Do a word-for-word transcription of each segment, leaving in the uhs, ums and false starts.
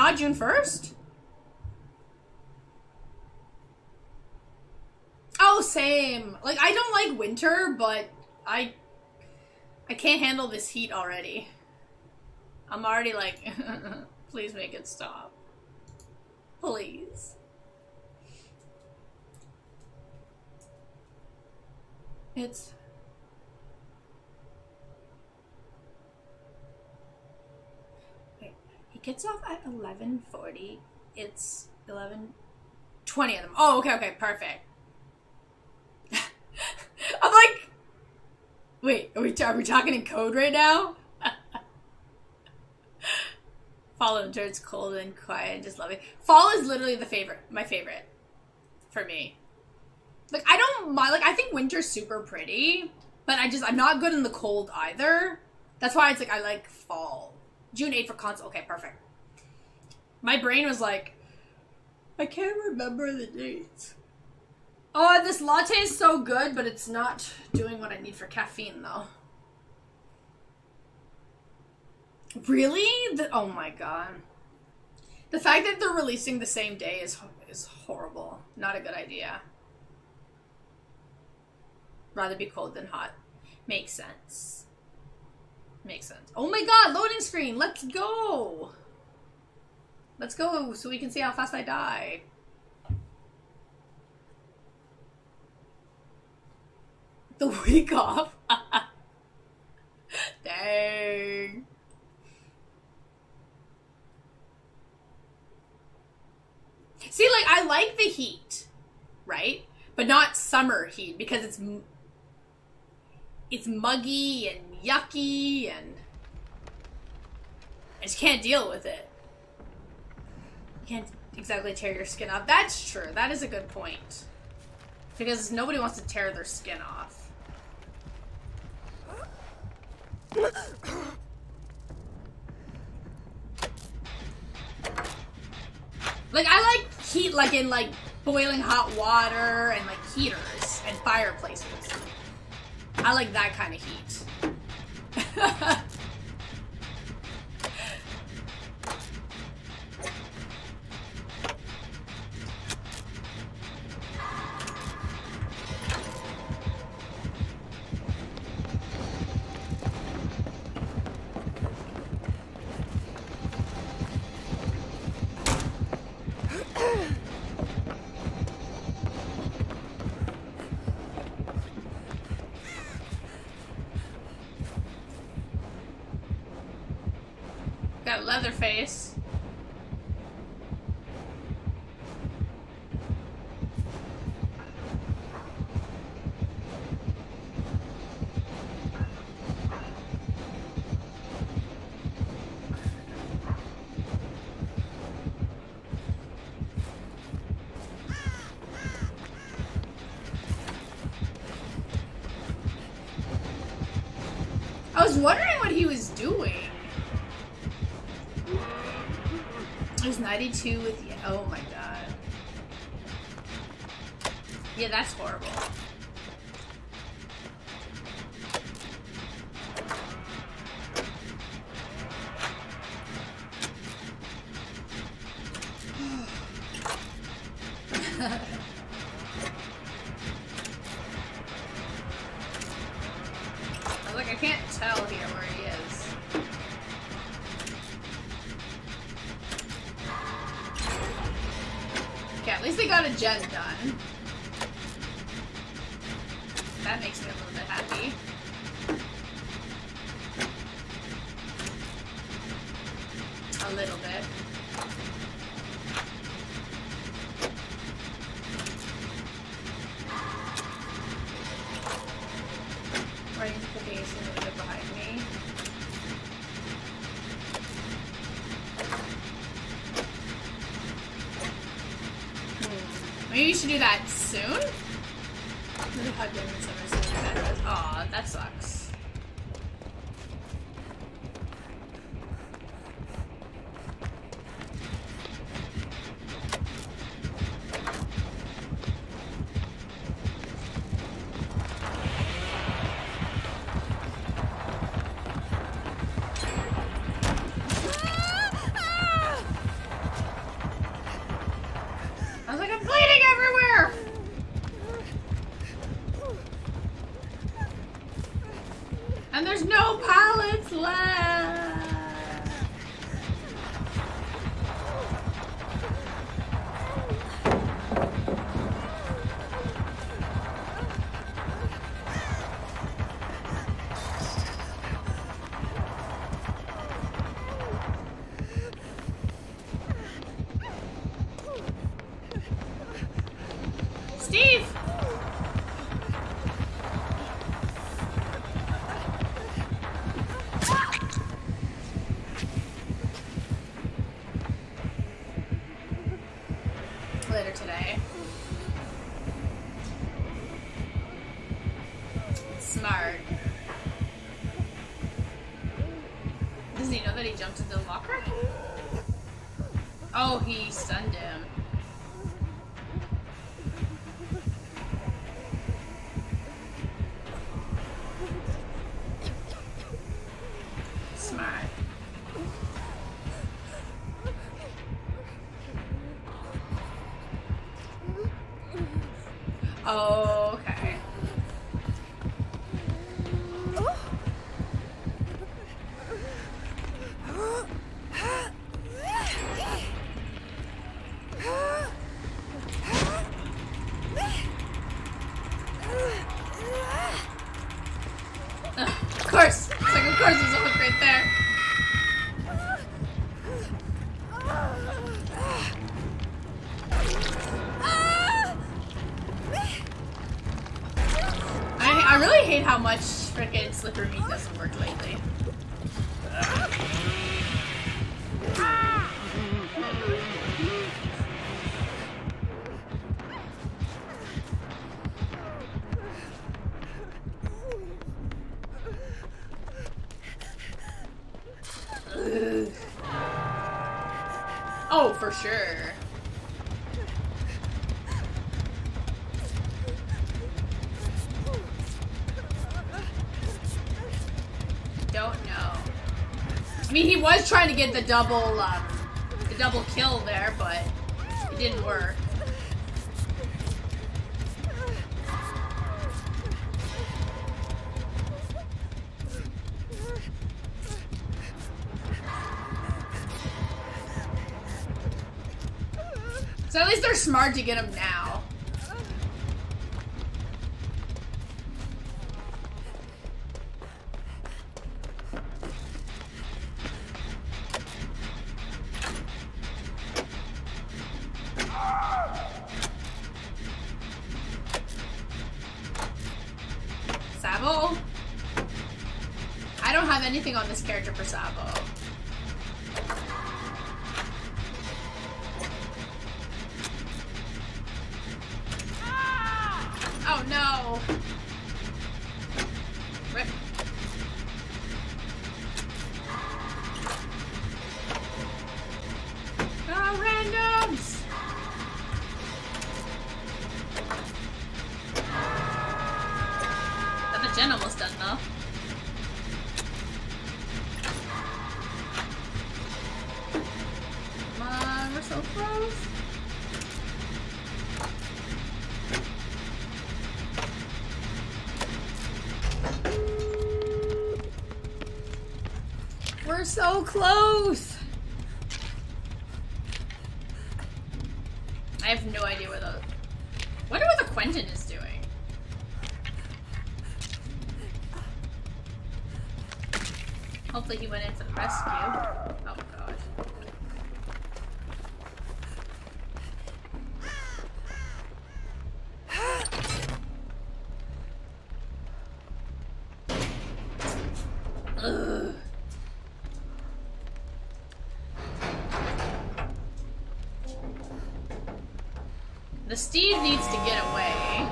not June first? Oh, same. Like, I don't like winter, but I... I can't handle this heat already. I'm already like, please make it stop. Please. It's... Wait, he gets off at eleven forty. It's eleven twenty of them. Oh, okay, okay, perfect. I'm like... Wait, are we, are we talking in code right now? Fall and winter, it's cold and quiet and just love it. Fall is literally the favorite, my favorite for me. Like, I don't mind, like, I think winter's super pretty, but I just, I'm not good in the cold either. That's why it's like, I like fall. June eighth for console, okay, perfect. My brain was like, I can't remember the dates. Oh, this latte is so good, but it's not doing what I need for caffeine, though. Really? The, oh my god. The fact that they're releasing the same day is, is horrible. Not a good idea. Rather be cold than hot. Makes sense. Makes sense. Oh my god, loading screen! Let's go! Let's go so we can see how fast I die. The week off? Dang. See, like, I like the heat, right? But not summer heat, because it's it's muggy and yucky, and I just can't deal with it. You can't exactly tear your skin off. That's true. That is a good point. Because nobody wants to tear their skin off. Like, I like heat, like in, like, boiling hot water and, like, heaters and fireplaces. I like that kind of heat. Got Leatherface. I was wondering what he was doing. It was ninety-two with, yeah, oh my god. Yeah, that's horrible. I was like, I can't tell here where he is. Okay, at least they got a gen done. That makes me a little bit happy. A little bit. Right, okay, so a little bit behind me. Hmm. Maybe you should do that soon? Aw, that sucks. And there's no pallets left. Steve! Later today. Smart. Does he know that he jumped into the locker? Oh, he stunned him. Smart. Oh, okay. Ugh, of course! It's like, of course there's a hook right there. I, I really hate how much frickin' slippery meat doesn't work lately. Ugh. Oh, for sure. Don't know. I mean, he was trying to get the double, um, the double kill there, but it didn't work. So at least they're smart to get him now. Sabo? I don't have anything on this character for Sabo. Oh no! Rip. Oh, randoms! But the gen almost done though. Come on, we're so close. We're so close! I have no idea where the... Wonder what the Quentin is doing. Hopefully he went in for the rescue. Oh god. Ugh. The Steve needs to get away.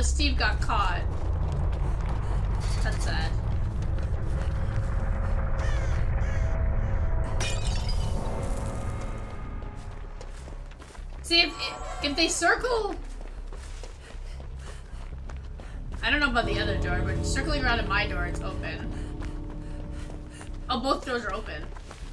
the Steve got caught. That's sad. See, if, if they circle... I don't know about the other door, but circling around at my door, it's open. Oh, both doors are open.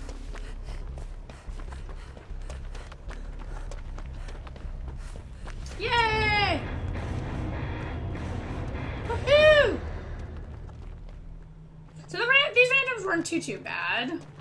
Yay! Woohoo! So the ran these randoms weren't too, too bad.